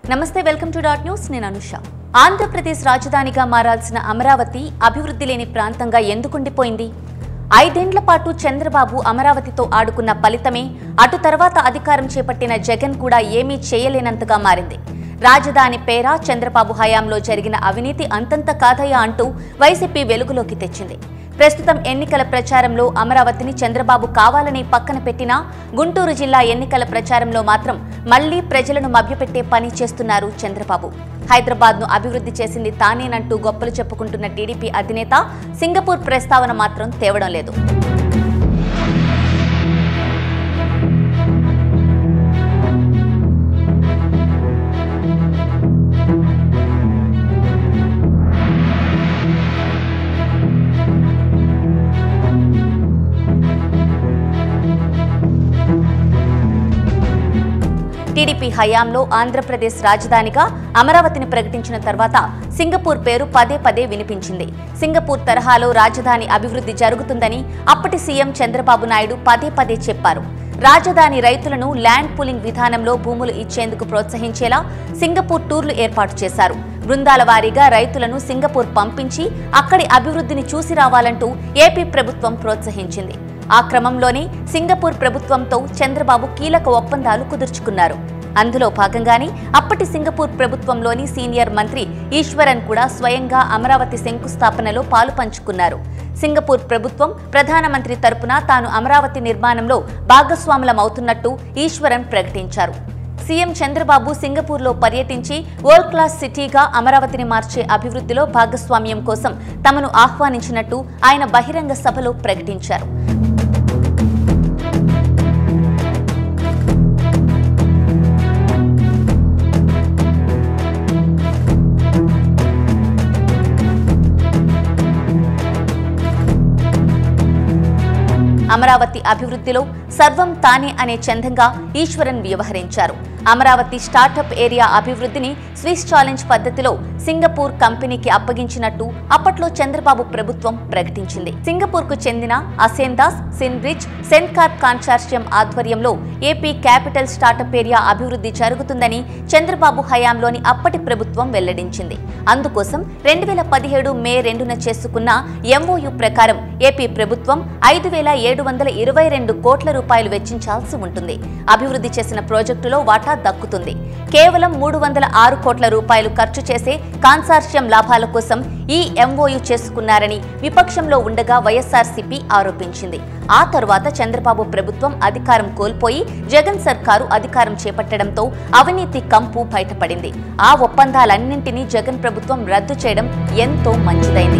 నమస్తే, welcome to dot news. నేను అనుష. ఆంధ్రప్రదేశ్ రాజధానిగా మారాల్సిన అమరావతి అభివృద్ధి లేని ప్రాంతంగా ఎందుకుండిపోయింది? 5 ఏళ్ల పాటు చంద్రబాబు అమరావతితో ఆడుకున్న ఫలితమే అటు తర్వాత అధికారం చేపట్టిన జగన్ కూడా ఏమీ చేయలేనంతగా మారింది. రాజధాని పేర చంద్రబాబు హయాంలో జరిగిన అవినీతి అంతంత కాదయ్యా అంటూ వైసీపీ వెలుగులోకి తెచ్చింది. ప్రస్తుతం ఎన్నికల ప్రచారంలో అమరావతిని చంద్రబాబు కావాలని పక్కన పెట్టినా గుంటూరు జిల్లా ఎన్నికల ప్రచారంలో మాత్రం మళ్లీ ప్రజలను మభ్యపెట్టే పని చేస్తున్నారు చంద్రబాబు. హైదరాబాద్ను అభివృద్ధి చేసింది తానేనంటూ గొప్పలు చెప్పుకుంటున్న టీడీపీ అధినేత సింగపూర్ ప్రస్తావన మాత్రం తేవడం లేదు. టీడీపీ హయాంలో ఆంధ్రప్రదేశ్ రాజధానిగా అమరావతిని ప్రకటించిన తర్వాత సింగపూర్ పేరు పదే పదే వినిపించింది. సింగపూర్ తరహాలో రాజధాని అభివృద్ధి జరుగుతుందని అప్పటి సీఎం చంద్రబాబు నాయుడు పదే పదే చెప్పారు. రాజధాని రైతులను ల్యాండ్ పూలింగ్ విధానంలో భూములు ఇచ్చేందుకు ప్రోత్సహించేలా సింగపూర్ టూర్లు ఏర్పాటు చేశారు. బృందాల వారీగా రైతులను సింగపూర్ పంపించి అక్కడి అభివృద్ధిని చూసి రావాలంటూ ఏపీ ప్రభుత్వం ప్రోత్సహించింది. ఆ క్రమంలోనే సింగపూర్ ప్రభుత్వంతో చంద్రబాబు కీలక ఒప్పందాలు కుదుర్చుకున్నారు. అందులో భాగంగానే అప్పటి సింగపూర్ ప్రభుత్వంలోని సీనియర్ మంత్రి ఈశ్వరన్ కూడా స్వయంగా అమరావతి శంకుస్థాపనలో పాలు పంచుకున్నారు. సింగపూర్ ప్రభుత్వం ప్రధానమంత్రి తరపున తాను అమరావతి నిర్మాణంలో భాగస్వాములమవుతున్నట్టు ఈశ్వరన్ ప్రకటించారు. సీఎం చంద్రబాబు సింగపూర్లో పర్యటించి వరల్డ్ క్లాస్ సిటీగా అమరావతిని మార్చే అభివృద్ధిలో భాగస్వామ్యం కోసం తమను ఆహ్వానించినట్టు ఆయన బహిరంగ సభలో ప్రకటించారు. అమరావతి అభివృద్ధిలో సర్వం తానే అనే చందంగా ఈశ్వరన్ వ్యవహరించారు. అమరావతి స్టార్టప్ ఏరియా అభివృద్ధిని స్విస్ ఛాలెంజ్ పద్ధతిలో సింగపూర్ కంపెనీకి అప్పగించినట్టు అప్పట్లో చంద్రబాబు ప్రభుత్వం ప్రకటించింది. సింగపూర్కు చెందిన అసెందాస్, సిన్బ్రిడ్జ్, సెన్కార్ప్ కాన్సార్షియం ఆధ్వర్యంలో ఏపీ క్యాపిటల్ స్టార్టప్ ఏరియా అభివృద్ధి జరుగుతుందని చంద్రబాబు హయాంలోని అప్పటి ప్రభుత్వం వెల్లడించింది. అందుకోసం 2017 మే 2న చేసుకున్న ఎంఓయూ ప్రకారం ఏపీ ప్రభుత్వం 5,722 కోట్ల రూపాయలు వెచ్చించాల్సి ఉంటుంది. అభివృద్ధి చేసిన ప్రాజెక్టులో వాటా దక్కుతుంది. కేవలం 306 కోట్ల రూపాయలు ఖర్చు చేసే కాన్సార్షియం లాభాల కోసం ఈ ఎంఓయూ చేసుకున్నారని విపక్షంలో ఉండగా వైఎస్ఆర్సీపీ ఆరోపించింది. ఆ తర్వాత చంద్రబాబు ప్రభుత్వం అధికారం కోల్పోయి జగన్ సర్కారు అధికారం చేపట్టడంతో అవినీతి కంపు బయటపడింది. ఆ ఒప్పందాలన్నింటినీ జగన్ ప్రభుత్వం రద్దు చేయడం ఎంతో మంచిదైంది.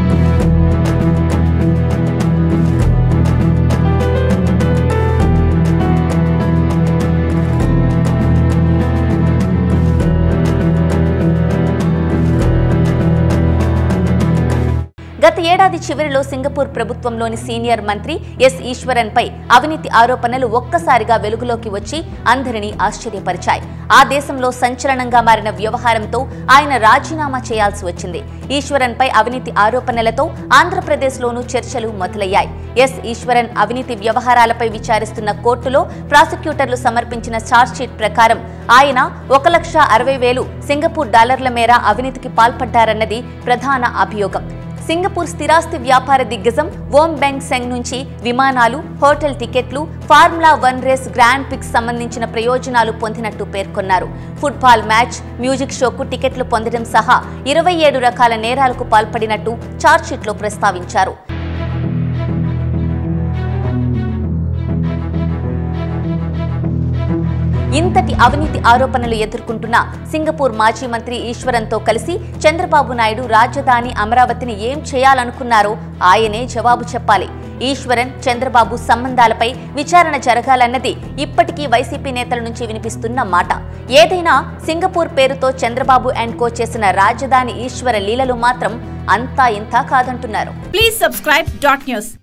గత ఏడాది చివరిలో సింగపూర్ ప్రభుత్వంలోని సీనియర్ మంత్రి ఎస్ ఈశ్వరన్ పై అవినీతి ఆరోపణలు ఒక్కసారిగా వెలుగులోకి వచ్చి అందరినీ ఆశ్చర్యపరిచాయి. ఆ దేశంలో సంచలనంగా మారిన వ్యవహారంతో ఆయన రాజీనామా చేయాల్సి వచ్చింది. ఈశ్వరన్ పై అవినీతి ఆరోపణలతో ఆంధ్రప్రదేశ్లోనూ చర్చలు మొదలయ్యాయి. ఎస్ ఈశ్వరన్ అవినీతి వ్యవహారాలపై విచారిస్తున్న కోర్టులో ప్రాసిక్యూటర్లు సమర్పించిన ఛార్జ్షీట్ ప్రకారం ఆయన 1,60,000 సింగపూర్ డాలర్ల మేర అవినీతికి పాల్పడ్డారన్నది ప్రధాన అభియోగం. సింగపూర్ స్థిరాస్తి వ్యాపార దిగ్గజం వోమ్ బెంగ్ సెంగ్ నుంచి విమానాలు, హోటల్ టికెట్లు, ఫార్ములా 1 రేస్ గ్రాండ్ పిక్స్ సంబంధించిన ప్రయోజనాలు పొందినట్టు పేర్కొన్నారు. ఫుట్బాల్ మ్యాచ్, మ్యూజిక్ షోకు టికెట్లు పొందడం సహా 27 రకాల నేరాలకు పాల్పడినట్టు ఛార్జ్షీట్లో ప్రస్తావించారు. ఇంతటి అవినీతి ఆరోపణలు ఎదుర్కొంటున్న సింగపూర్ మాజీ మంత్రి ఈశ్వరన్తో కలిసి చంద్రబాబు నాయుడు రాజధాని అమరావతిని ఏం చేయాలనుకున్నారో ఆయనే జవాబు చెప్పాలి. ఈశ్వరన్, చంద్రబాబు సంబంధాలపై విచారణ జరగాలన్నది ఇప్పటికీ వైసీపీ నేతల నుంచి వినిపిస్తున్న మాట. ఏదైనా సింగపూర్ పేరుతో చంద్రబాబు అండ్ కో చేసిన రాజధాని ఈశ్వర లీలలు మాత్రం అంతా ఇంతా కాదంటున్నారు. Please subscribe dot news.